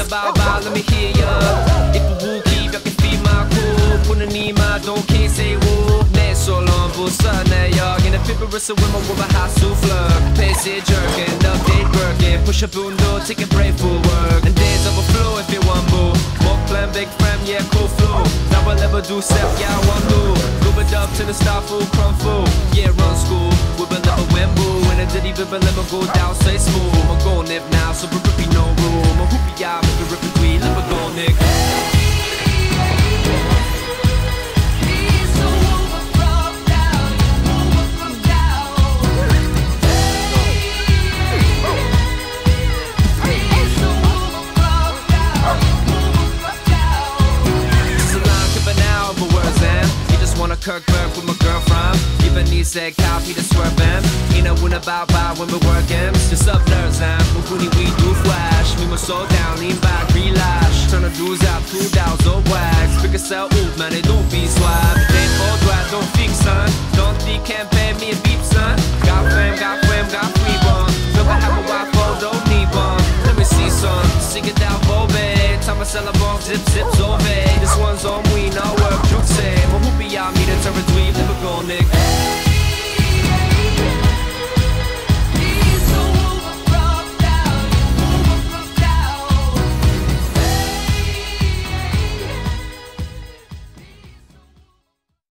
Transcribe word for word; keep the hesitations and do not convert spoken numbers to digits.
about about, let me hear ya. If a woo keep, I can feed my cool. Put a knee, my don't can't say woo. Net so long, but son, that y'all. In a paper, whistle with my woman, hot souffleur. Pace it jerking, update working. Push a bundle, take a break for work. And days overflow if you want boo. Walk plan, big friend, yeah, cool flow. Now I'll never do self, yeah, I want to. Move it up to the star food, crumb food. Yeah, run school, we will never win boo. And I didn't even never go down, say smooth. I'm gon' nip now, so we're ripping no room. I'm hoopy out, make a ripping tweet, let me go, Nick. Wanna Kirk Burke with my girlfriend. Even he said copy the swerving. Ain't no one about by when we're working. Just up nerves and Mukuni we do flash. Me my soul down, lean back, relax. Turn the dudes out, two downs, old wax. Pick a cell, ooh man, they don't be swag. They all dry, don't fix son. Don't think campaign.